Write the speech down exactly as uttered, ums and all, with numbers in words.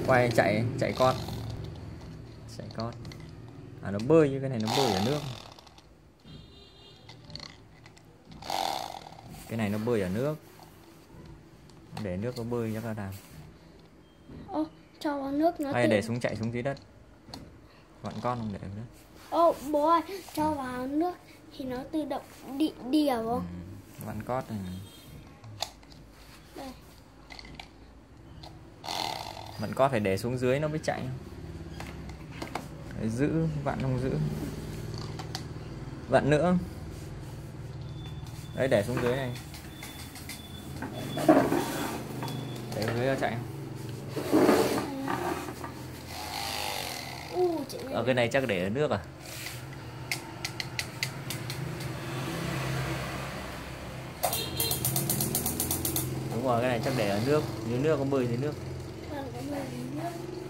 quay chạy chạy con chạy con à, nó bơi như cái này, nó bơi ở nước. Cái này nó bơi ở nước, để nước nó bơi cho các đàn. Ô, cho vào nước nó Hay tự... để xuống chạy xuống dưới đất. Vặn con không để nữa. Ô, bố ơi, cho vào nước thì nó tự động đi đi à bố? Ừ, vặn cót này. Đây. Vặn cót phải để xuống dưới nó mới chạy. Để giữ, vặn không giữ. Vặn nữa. Đấy, để xuống dưới này. Để xuống dưới nó chạy. U, Ở cái này chắc để ở nước à? Đúng rồi, cái này chắc để ở nước, dưới nước có bơi dưới nước. Vâng, có bơi dưới nước.